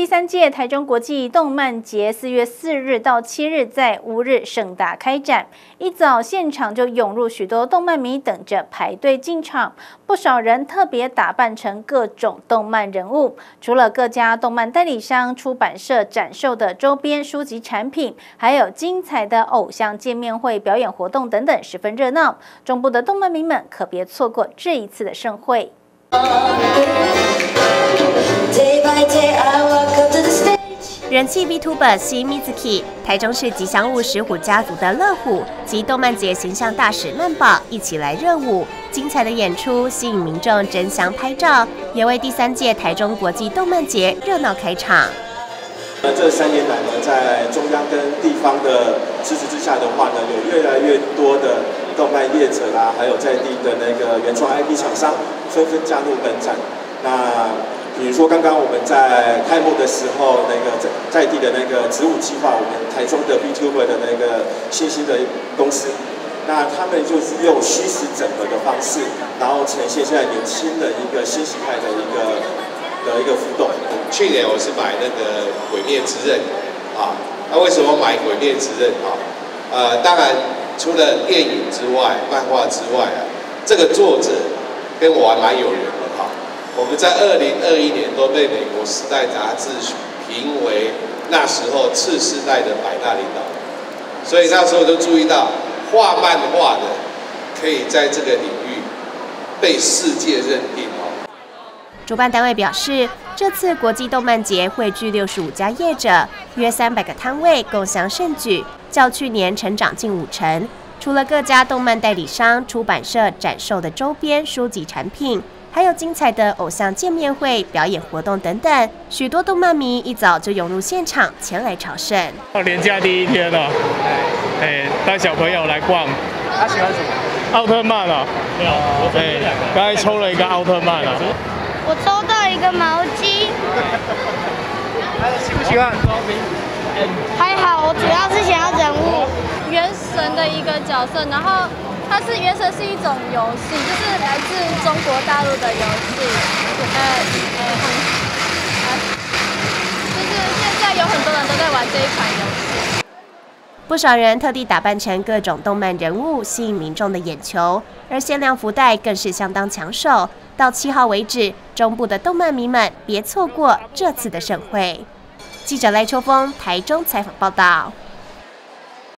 第3届台中国际动漫节4月4日到7日在乌日盛大开展，一早现场就涌入许多动漫迷等着排队进场，不少人特别打扮成各种动漫人物。除了各家动漫代理商、出版社展售的周边书籍产品，还有精彩的偶像见面会、表演活动等等，十分热闹。中部的动漫迷们可别错过这一次的盛会。 人气 VTuber 西 Mizuki、台中市吉祥物石虎家族的乐虎及动漫节形象大使曼宝一起来热舞，精彩的演出吸引民众争相拍照，也为第3届台中国际动漫节热闹开场。 这3年来呢，在中央跟地方的支持之下的话呢，有越来越多的动漫业者啦，还有在地的那个原创 IP 厂商纷纷加入本展。那比如说，刚刚我们在开幕的时候，那个在地的那个植物计划，我们台中的 VTuber 的那个新兴的公司，那他们就是用虚实整合的方式，然后呈现现在年轻的一个新形态的一个互动。 去年我是买那个《鬼灭之刃》啊，那为什么买《鬼灭之刃》啊？当然除了电影之外、漫画之外啊，这个作者跟我还蛮有缘的哈。我们在2021年都被美国《时代》杂志评为那时候次世代的100大领导人，所以那时候就注意到画漫画的可以在这个领域被世界认定哦。 主办单位表示，这次国际动漫节汇聚65家业者，约300个摊位，共襄盛举，较去年成长近5成。除了各家动漫代理商、出版社展售的周边书籍产品，还有精彩的偶像见面会、表演活动等等，许多动漫迷一早就涌入现场前来朝圣。 连假第1天哦，带小朋友来逛。他喜欢什么？奥特曼哦，没有，刚才抽了一个奥特曼哦。 我抽到一个毛巾。 喜不喜欢？ 还好，我主要是想要人物。 原神的一个角色，然后原神是一种游戏，就是来自中国大陆的游戏，就是现在有很多人都在玩这一款游戏。 不少人特地打扮成各种动漫人物，吸引民众的眼球，而限量福袋更是相当抢手。到7号为止，中部的动漫迷们别错过这次的盛会。记者赖秋峰台中采访报道。